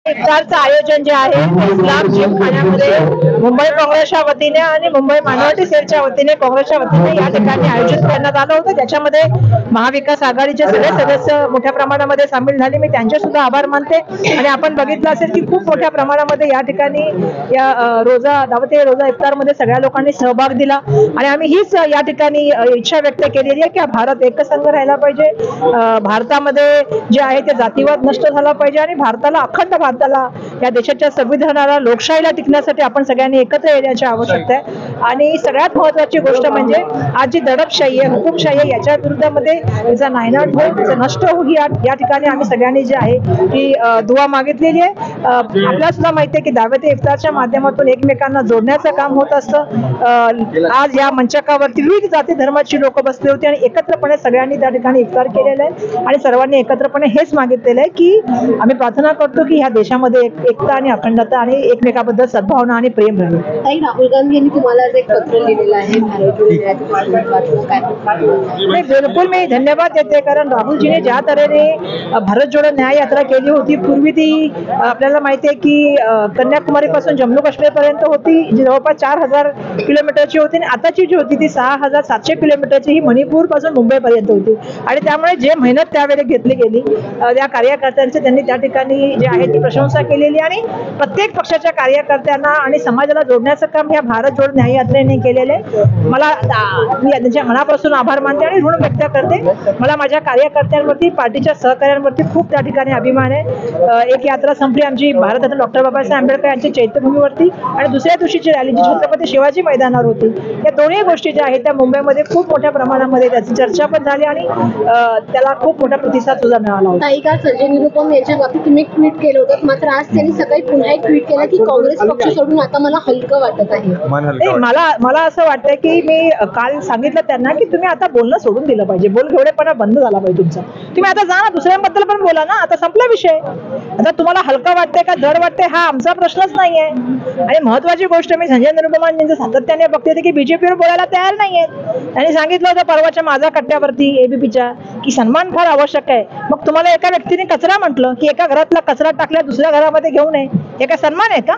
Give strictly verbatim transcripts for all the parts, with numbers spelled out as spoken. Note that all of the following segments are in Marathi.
इफ्तारचं आयोजन जे आहे इस्लाम जिमखान्यामध्ये मुंबई काँग्रेसच्या वतीने आणि मुंबई मायनॉरिटी सेलच्या वतीने काँग्रेसच्या वतीने या ठिकाणी आयोजित करण्यात आलं होतं. त्याच्यामध्ये महाविकास आघाडीचे सगळे सदस्य मोठ्या प्रमाणामध्ये सामील झाले. मी त्यांचे सुद्धा आभार मानते. आणि आपण बघितलं असेल की खूप मोठ्या प्रमाणामध्ये या ठिकाणी या रोजा दावते रोजा इफ्तारमध्ये सगळ्या लोकांनी सहभाग दिला. आणि आम्ही हीच या ठिकाणी इच्छा व्यक्त केलेली आहे की भारत एकसंघ राहायला पाहिजे. भारतामध्ये जे आहे ते जातीवाद नष्ट झाला पाहिजे आणि भारताला अखंड भारताला या देशाच्या संविधानाला लोकशाहीला टिकण्यासाठी आपण सगळ्यांनी एकत्र येण्याची आवश्यकता आहे. आणि सगळ्यात महत्वाची गोष्ट म्हणजे आज जी दडपशाही आहे हुकुमशाही आहे याच्या विरुद्धामध्ये याचा नायनाट होईल त्याचं नष्ट होईल या ठिकाणी आम्ही सगळ्यांनी जे आहे ती दुवा मागितलेली आहे. आपल्याला सुद्धा माहिती आहे की दावते इफ्तारच्या माध्यमातून एकमेकांना जोडण्याचं काम होत असतं. आज या मंचकावरती विविध जाती धर्माची लोक बसले होते आणि एकत्रपणे सगळ्यांनी त्या ठिकाणी इफ्तार केलेलं आहे. आणि सर्वांनी एकत्रपणे हेच मागितलेलं आहे की आम्ही प्रार्थना करतो की ह्या देशामध्ये एकता आणि अखंडता आणि एकमेकाबद्दल सद्भावना आणि प्रेम राहील. ताई, राहुल गांधी यांनी तुम्हाला एक पत्र लिहिलेलं आहे नाही, बिलकुल मी धन्यवाद देते. कारण राहुलजीने ज्या तऱ्हेने भारत जोडो न्याय यात्रा केली होती पूर्वी ती आपल्याला माहिती आहे की कन्याकुमारी पासून जम्मू काश्मीर पर्यंत होती जी जवळपास चार हजार किलोमीटरची होती आणि आताची जी होती ती सहा हजार सातशे किलोमीटरची ही मणिपूर पासून मुंबई पर्यंत होती. आणि त्यामुळे जे मेहनत त्यावेळी घेतली गेली त्या कार्यकर्त्यांचे त्यांनी त्या ठिकाणी जे आहे ती प्रशंसा केलेली. आणि प्रत्येक पक्षाच्या कार्यकर्त्यांना आणि समाजाला जोडण्याचं काम ह्या भारत जोड न्याय यात्रेने केलेले. मला मी त्यांच्या मनापासून आभार मानते आणि ऋण व्यक्त करते. मला माझ्या कार्यकर्त्यांवरती पार्टीच्या सहकार्यांवरती खूप त्या ठिकाणी अभिमान आहे. एक यात्रा संपली आमची भारतरत्न डॉक्टर बाबासाहेब आंबेडकर यांच्या चैत्यभूमीवरती आणि दुसऱ्या दिवशीची रॅली जी छत्रपती शिवाजी मैदानावर होती. या दोन्ही गोष्टी ज्या आहेत त्या मुंबईमध्ये खूप मोठ्या प्रमाणामध्ये त्याची चर्चा पण झाली आणि त्याला खूप मोठा प्रतिसाद सुद्धा मिळाला होता. ताई, काल संजय निरुपम यांच्या बाबतीत तुम्ही एक ट्विट केलं होतं मात्र आज त्यांनी सकाळी पुन्हा एक ट्विट केलं की काँग्रेस पक्ष सोडून आता मला हलकं वाटत आहे. मला मला असं वाटतं की मी काल सांगितलं त्यांना की तुम्ही आता बोलणं सोडून दिलं पाहिजे. बोलघेवडेपणा बंद झाला पाहिजे तुमचा. तुम्ही आता जा ना दुसऱ्यांबद्दल पण बोला ना. आता संपला विषय. आता तुम्हाला हलका वाटतंय का जड वाटतंय हा आमचा प्रश्नच नाहीये. आणि महत्वाची गोष्ट मी संजय निरुपम यांचं सातत्याने बघते की बीजेपीवर बोलायला तयार नाहीयेत. त्यांनी सांगितलं होतं परवाच्या माझा कट्ट्यावरती एबीपीच्या की सन्मान फार आवश्यक आहे. मग तुम्हाला एका व्यक्तीने कचरा म्हटलं की एका घरातला कचरा टाकल्या दुसऱ्या घरामध्ये घेऊ नये हे काय सन्मान आहे का?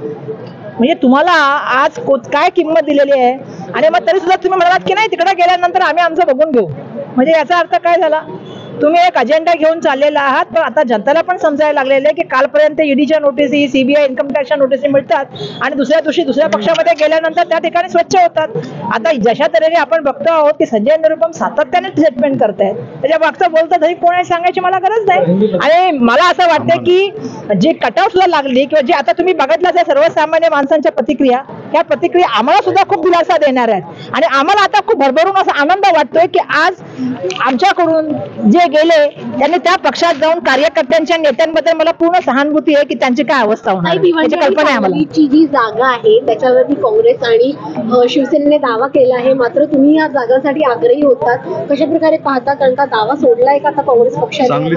म्हणजे तुम्हाला आज काय किंमत दिलेली आहे आणि मग तरी सुद्धा तुम्ही म्हणालात की नाही तिकडे गेल्यानंतर आम्ही आमचं बघून घेऊ. म्हणजे याचा अर्थ काय झाला? तुम्ही एक अजेंडा घेऊन चाललेला आहात पण आता जनतेला पण समजायला लागलेलं आहे की कालपर्यंत ईडीच्या नोटिसी सीबीआय इन्कम टॅक्सच्या नोटिसी मिळतात आणि दुसऱ्या दिवशी दुसऱ्या पक्षामध्ये गेल्यानंतर त्या ठिकाणी स्वच्छ होतात. आता जशा तऱ्हेने आपण बघतो आहोत की संजय निरुपम सातत्याने स्टेटमेंट करतायत त्याच्या मागचं बोलतं तरी कोणी सांगायची मला गरज नाही. आणि मला असं वाटतं की जे कटऑफला लागली किंवा जे आता तुम्ही बघितलं त्या सर्वसामान्य माणसांच्या प्रतिक्रिया त्या प्रतिक्रिया आम्हाला सुद्धा खूप दिलासा देणार आहेत आणि आम्हाला आता खूप भरभरून असा आनंद वाटतोय की आज आमच्याकडून जे गेले त्यांनी त्या पक्षात जाऊन कार्यकर्त्यांच्या नेत्यांबद्दल मला पूर्ण सहानुभूती आहे की त्यांची काय अवस्था होणार याची कल्पना आहे मला. जी जागा आहे त्याच्यावरती काँग्रेस आणि शिवसेनेने दावा केला आहे मात्र तुम्ही या जागांसाठी आग्रही होतात. कशा प्रकारे पाहता कारण का दावा सोडलाय का आता काँग्रेस पक्षाने?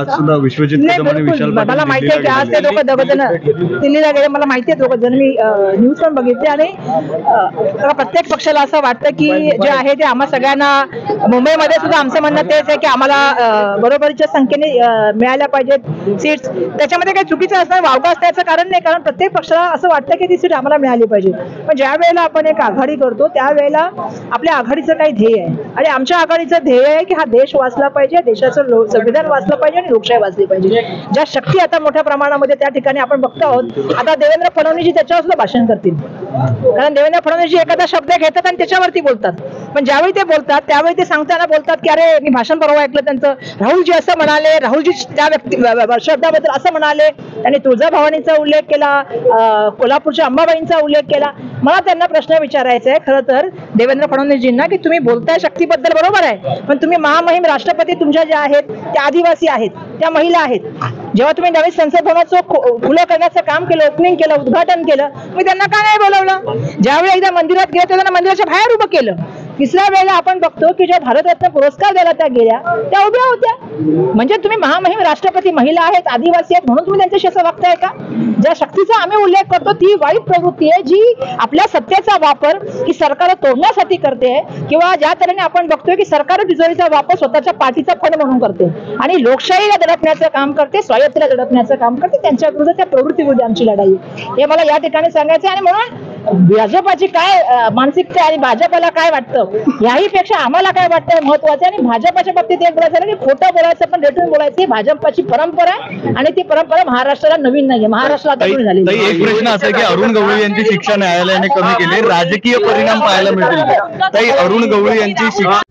मला माहिती आहे की आज ते दोघं दोघं जण दिल्लीला गेले. मला माहिती आहे दोघं जण मी न्यूज पण बघितली. आणि प्रत्येक पक्षाला असं वाटतं की जे आहे ते आम्हा सगळ्यांना मुंबईमध्ये सुद्धा आमचं म्हणणं तेच आहे की आम्हाला बरोबरीच्या संख्येने मिळाल्या पाहिजेत सीट्स. त्याच्यामध्ये काही चुकीचं असणार वावगा असण्याचं कारण नाही कारण प्रत्येक पक्षाला असं वाटतं की ती सीट आम्हाला मिळाली पाहिजे. पण ज्या वेळेला आपण एक आघाडी करतो त्यावेळेला आपल्या आघाडीचं काही ध्येय आहे आणि आमच्या आघाडीचं ध्येय आहे की हा देश वाचला पाहिजे देशाचं संविधान वाचलं पाहिजे आणि लोकशाही वाचली पाहिजे. ज्या शक्ती आता मोठ्या प्रमाणामध्ये त्या ठिकाणी आपण बघतो आहोत. आता देवेंद्र फडणवीसजी त्याच्यावर सुद्धा भाषण करतील कारण देवेंद्र फडणवीसजी एखादा शब्द घेतात आणि त्याच्यावरती बोलतात. पण ज्यावेळी ते बोलतात त्यावेळी ते सांगताना बोलतात की अरे मी भाषण परवा ऐकलं त्यांचं राहुलजी असं म्हणाले राहुलजी त्या व्यक्ती शब्दाबद्दल असं म्हणाले. त्यांनी तुळजाभवानीचा उल्लेख केला कोल्हापूरच्या अंबाबाईंचा उल्लेख केला. मला त्यांना प्रश्न विचारायचा आहे खरं तर देवेंद्र फडणवीसजींना की तुम्ही बोलताय शक्तीबद्दल बरोबर आहे पण तुम्ही महामहिम राष्ट्रपती तुमच्या ज्या आहेत त्या आदिवासी आहेत त्या महिला आहेत. जेव्हा तुम्ही नवीन संसद भवनाचं खुलं करण्याचं काम केलं ओपनिंग केलं उद्घाटन केलं तुम्ही त्यांना का नाही बोलवलं? ज्यावेळी एकदा मंदिरात गेले त्यांना मंदिराच्या बाहेर उभं केलं तिसऱ्या वेळेला आपण बघतो की ज्या भारतरत्न पुरस्कार द्यायला त्या गेल्या त्या उभ्या होत्या. म्हणजे तुम्ही महामहिम राष्ट्रपती महिला आहेत, आदिवासी आहेत म्हणून तुम्ही त्यांच्याशी असं वागताय का? ज्या शक्तीचा आम्ही उल्लेख करतो ती वाईट प्रवृत्ती आहे जी आपल्या सत्तेचा वापर ही सरकार तोडण्यासाठी करते, किंवा ज्या तऱ्हेने आपण बघतोय की सरकार तिजोरीचा वापर स्वतःच्या पाठीचा फंड म्हणून करते आणि लोकशाहीला दडपण्याचं काम करते, स्वायत्तेला दडपण्याचं काम करते. त्यांच्या विरुद्ध त्या प्रवृत्ती विरुद्ध आमची लढाई हे मला या ठिकाणी सांगायचं आहे. आणि म्हणून भाजपाची काय अं, मानसिकता आणि भाजपाला काय वाटतं याही पेक्षा आम्हाला काय वाटतं महत्वाचं आहे. आणि भाजपाच्या बाबतीत एक बोलायचं की खोटं बोलायचं पण रेटून बोलायचं ही भाजपाची परंपरा आहे आणि ती परंपरा महाराष्ट्राला नवीन नाहीये, महाराष्ट्रात आता जुनी झालेली ताई, आहे. एक प्रश्न असा आहे की अरुण गवळी यांची शिक्षा न्यायालयाने कमी केली, राजकीय परिणाम पाहायला मिळतील का? ताई, अरुण गवळी यांची शिक्षा